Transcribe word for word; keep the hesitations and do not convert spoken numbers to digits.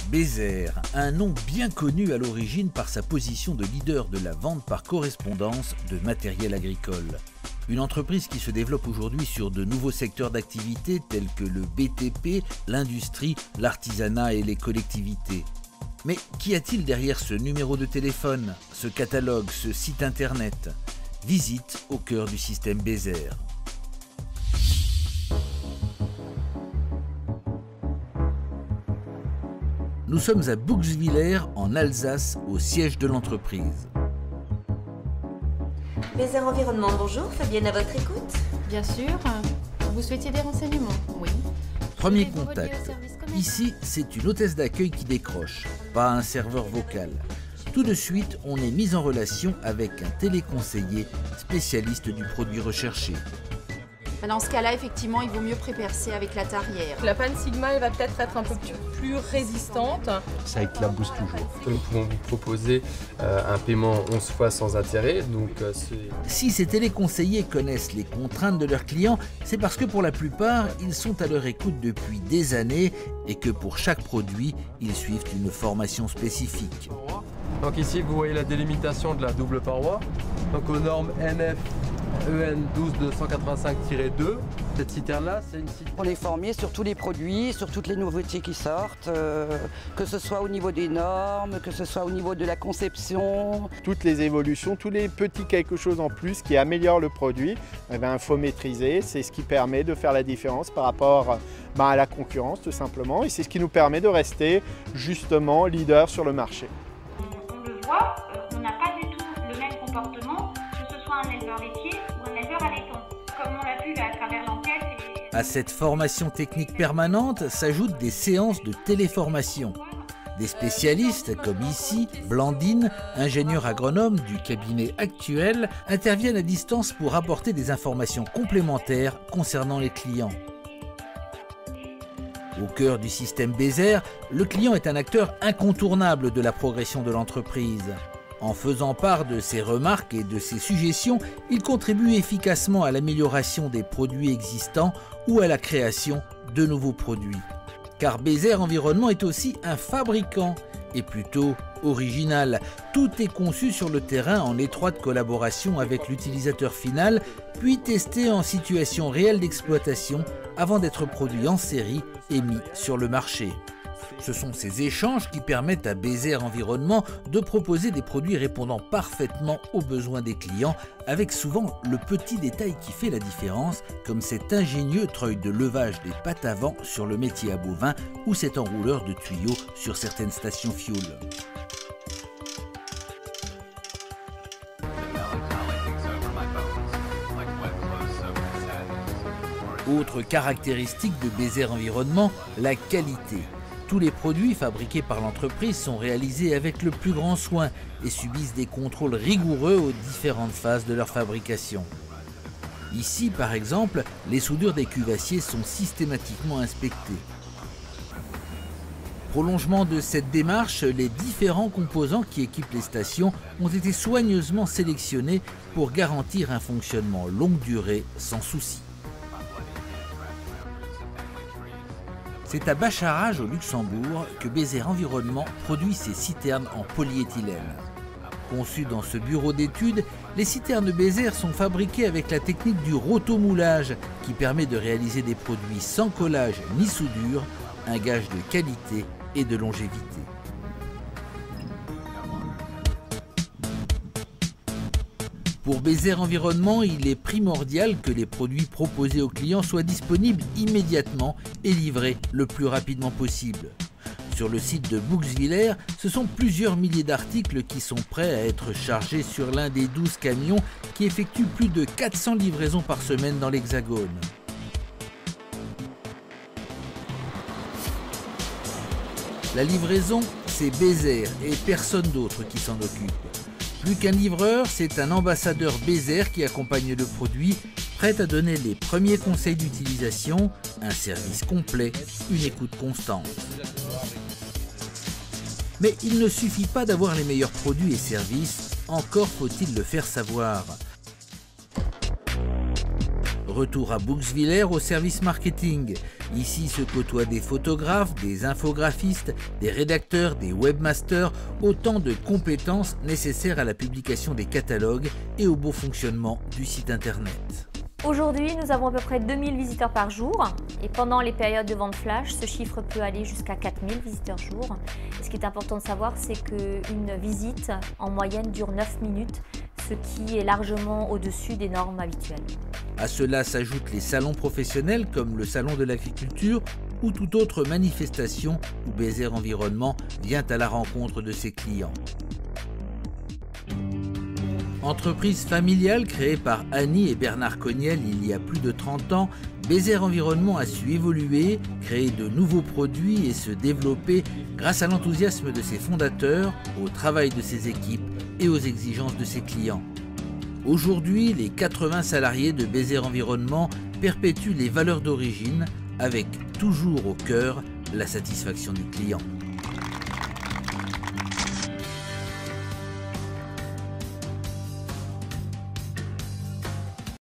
Bézère, un nom bien connu à l'origine par sa position de leader de la vente par correspondance de matériel agricole. Une entreprise qui se développe aujourd'hui sur de nouveaux secteurs d'activité tels que le B T P, l'industrie, l'artisanat et les collectivités. Mais qu'y a-t-il derrière ce numéro de téléphone, ce catalogue, ce site internet? Visite au cœur du système Bézère. Nous sommes à Bouxwiller, en Alsace, au siège de l'entreprise. Bézère Environnement, bonjour, Fabienne à votre écoute. Bien sûr. Vous souhaitiez des renseignements? Oui. Premier contact. Ici, c'est une hôtesse d'accueil qui décroche, pas un serveur vocal. Tout de suite, on est mis en relation avec un téléconseiller spécialiste du produit recherché. Dans ce cas-là, effectivement, il vaut mieux prépercer avec la tarière. La panne Sigma, elle va peut-être être un peu plus résistante. Ça éclabousse toujours. Nous pouvons vous proposer euh, un paiement onze fois sans intérêt. Donc, euh, si ces téléconseillers connaissent les contraintes de leurs clients, c'est parce que pour la plupart, ils sont à leur écoute depuis des années et que pour chaque produit, ils suivent une formation spécifique. Donc ici, vous voyez la délimitation de la double paroi. Donc aux normes N F E N douze deux cent quatre-vingt-cinq tiret deux. Cette citerne-là, c'est une citerne. On est formé sur tous les produits, sur toutes les nouveautés qui sortent, euh, que ce soit au niveau des normes, que ce soit au niveau de la conception. Toutes les évolutions, tous les petits quelque chose en plus qui améliorent le produit, eh bien, il faut maîtriser. C'est ce qui permet de faire la différence par rapport ben, à la concurrence tout simplement. Et c'est ce qui nous permet de rester justement leader sur le marché. On le voit, on n'a pas du tout le même comportement, que ce soit un éleveur laitier ou un éleveur à laiton, comme on l'a vu à travers l'enquête. Et... À cette formation technique permanente s'ajoutent des séances de téléformation. Des spécialistes, comme ici, Blandine, ingénieur agronome du cabinet actuel, interviennent à distance pour apporter des informations complémentaires concernant les clients. Au cœur du système Bézère, le client est un acteur incontournable de la progression de l'entreprise. En faisant part de ses remarques et de ses suggestions, il contribue efficacement à l'amélioration des produits existants ou à la création de nouveaux produits. Car Bézère Environnement est aussi un fabricant, et plutôt original. Tout est conçu sur le terrain en étroite collaboration avec l'utilisateur final, puis testé en situation réelle d'exploitation avant d'être produit en série et mis sur le marché. Ce sont ces échanges qui permettent à Bézère Environnement de proposer des produits répondant parfaitement aux besoins des clients, avec souvent le petit détail qui fait la différence, comme cet ingénieux treuil de levage des pattes avant sur le métier à bovin ou cet enrouleur de tuyaux sur certaines stations fioul. Autre caractéristique de Bézère Environnement, la qualité. Tous les produits fabriqués par l'entreprise sont réalisés avec le plus grand soin et subissent des contrôles rigoureux aux différentes phases de leur fabrication. Ici, par exemple, les soudures des cuvassiers sont systématiquement inspectées. Prolongement de cette démarche, les différents composants qui équipent les stations ont été soigneusement sélectionnés pour garantir un fonctionnement longue durée sans souci. C'est à Bacharach, au Luxembourg, que Bézère Environnement produit ses citernes en polyéthylène. Conçues dans ce bureau d'études, les citernes Bézère sont fabriquées avec la technique du rotomoulage qui permet de réaliser des produits sans collage ni soudure, un gage de qualité et de longévité. Pour Bézère Environnement, il est primordial que les produits proposés aux clients soient disponibles immédiatement et livrés le plus rapidement possible. Sur le site de Bouxwiller, ce sont plusieurs milliers d'articles qui sont prêts à être chargés sur l'un des douze camions qui effectuent plus de quatre cents livraisons par semaine dans l'Hexagone. La livraison, c'est Bézère et personne d'autre qui s'en occupe. Plus qu'un livreur, c'est un ambassadeur Bézère qui accompagne le produit, prêt à donner les premiers conseils d'utilisation, un service complet, une écoute constante. Mais il ne suffit pas d'avoir les meilleurs produits et services, encore faut-il le faire savoir. Retour à Bouxwiller au service marketing. Ici se côtoient des photographes, des infographistes, des rédacteurs, des webmasters, autant de compétences nécessaires à la publication des catalogues et au bon fonctionnement du site internet. Aujourd'hui, nous avons à peu près deux mille visiteurs par jour et pendant les périodes de vente flash, ce chiffre peut aller jusqu'à quatre mille visiteurs jour. Et ce qui est important de savoir, c'est qu'une visite en moyenne dure neuf minutes, ce qui est largement au-dessus des normes habituelles. À cela s'ajoutent les salons professionnels comme le salon de l'agriculture ou toute autre manifestation où Bézère Environnement vient à la rencontre de ses clients. Entreprise familiale créée par Annie et Bernard Cognel il y a plus de trente ans, Bézère Environnement a su évoluer, créer de nouveaux produits et se développer grâce à l'enthousiasme de ses fondateurs, au travail de ses équipes et aux exigences de ses clients. Aujourd'hui, les quatre-vingts salariés de Bézère Environnement perpétuent les valeurs d'origine avec toujours au cœur la satisfaction du client.